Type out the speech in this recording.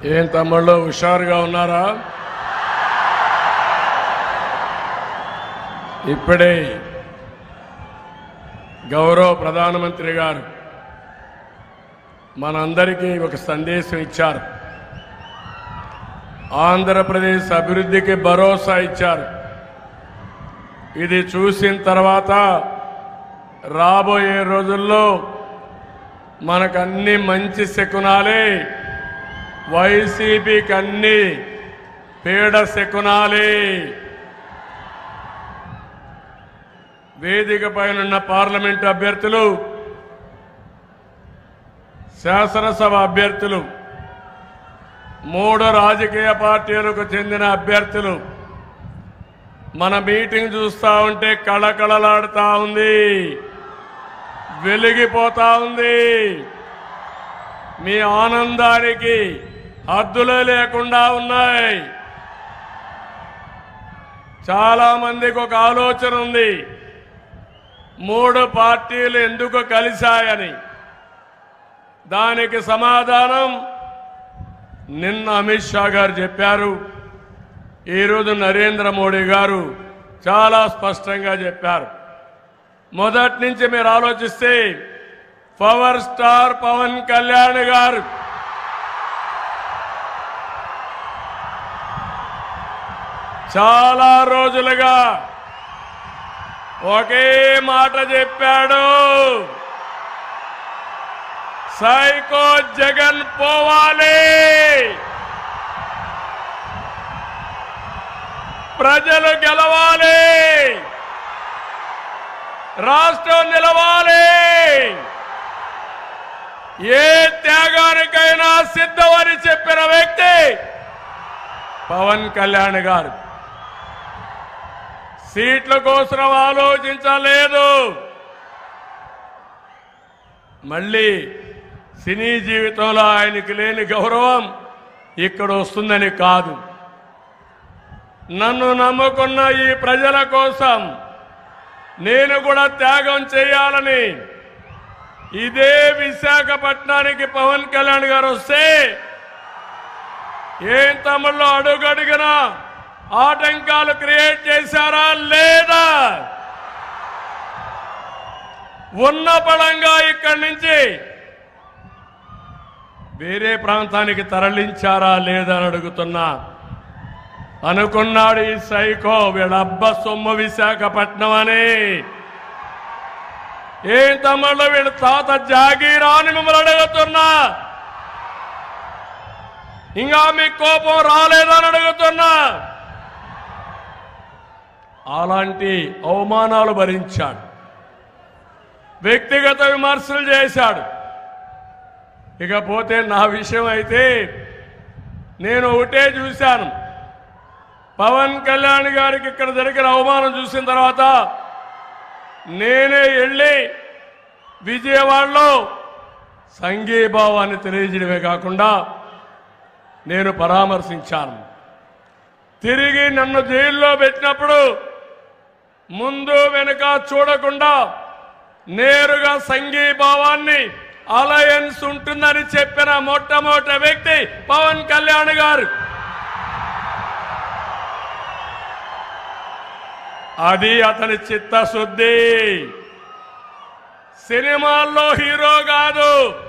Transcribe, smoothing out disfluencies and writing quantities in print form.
ఏం తమ్ముళ్ళు హుషారుగా ఉన్నారా? ఇప్పుడే గౌరవ ప్రధానమంత్రి గారు మనందరికీ ఒక సందేశం ఇచ్చారు. ఆంధ్రప్రదేశ్ అభివృద్ధికి భరోసా ఇచ్చారు. ఇది చూసిన తర్వాత రాబోయే రోజుల్లో మనకన్నీ మంచి శకునాలే, వైసీపీకి అన్ని పీడ శకునాలే. వేదిక పైనున్న పార్లమెంటు అభ్యర్థులు, శాసనసభ అభ్యర్థులు, 3 రాజకీయ పార్టీలకు చెందిన అభ్యర్థులు మన మీటింగ్ చూస్తా ఉంటే కళకళలాడుతా ఉంది, వెలిగిపోతా ఉంది. మీ ఆనందానికి హద్దులే లేకుండా ఉన్నాయి. చాలా మందికి ఒక ఆలోచన ఉంది, 3 పార్టీలు ఎందుకు కలిశాయని. దానికి సమాధానం నిన్న అమిత్ షా గారు చెప్పారు. ఈరోజు నరేంద్ర మోడీ గారు చాలా స్పష్టంగా చెప్పారు. మొదటి నుంచి మీరు ఆలోచిస్తే పవర్ స్టార్ పవన్ కళ్యాణ్ గారు చాలా రోజులుగా ఒకే మాట చెప్పాడు, సైకో జగన్ పోవాలి, ప్రజలు గెలవాలి, రాష్ట్రం నిలవాలి, ఏ త్యాగానికైనా సిద్ధమని చెప్పిన వ్యక్తి పవన్ కళ్యాణ్ గారు. సీట్ల కోసం ఆలోచించలేదు. మళ్ళీ సినీ జీవితంలో ఆయనకి లేని గౌరవం ఇక్కడ వస్తుందని కాదు. నన్ను నమ్ముకున్న ఈ ప్రజల కోసం నేను కూడా త్యాగం చేయాలని ఇదే విశాఖపట్నానికి పవన్ కళ్యాణ్ గారు వస్తే ఏం తమ్ముళ్ళు అడుగడుగునా ఆటంకాలు క్రియేట్ చేశారా లేదా? ఉన్న బలంగా ఇక్కడి నుంచి వేరే ప్రాంతానికి తరలించారా లేదా అని అడుగుతున్నా. అనుకున్నాడు ఈ సైకో వీళ్ళబ్బ సొమ్ము విశాఖపట్నం అని. ఏం తమ్ముళ్ళు వీళ్ళ తాత జాగీరా అని మిమ్మల్ని అడుగుతున్నా. ఇంకా మీకు కోపం రాలేదని అడుగుతున్నా. అలాంటి అవమానాలు భరించాడు, వ్యక్తిగత విమర్శలు చేశాడు. ఇకపోతే నా విషయం అయితే నేను ఒకటే చూశాను, పవన్ కళ్యాణ్ గారికి ఇక్కడ జరిగిన అవమానం చూసిన తర్వాత నేనే వెళ్ళి విజయవాడలో సంఘీభావాన్ని తెలియజేయడమే కాకుండా నేను పరామర్శించాను. తిరిగి నన్ను జైల్లో పెట్టినప్పుడు ముందు వెనుక చూడకుండా నేరుగా సంఘీభావాన్ని అలయన్స్ ఉంటుందని చెప్పిన మొట్టమొదటి వ్యక్తి పవన్ కళ్యాణ్ గారు. అది అతని చిత్తశుద్ధి. సినిమాల్లో హీరో కాదు,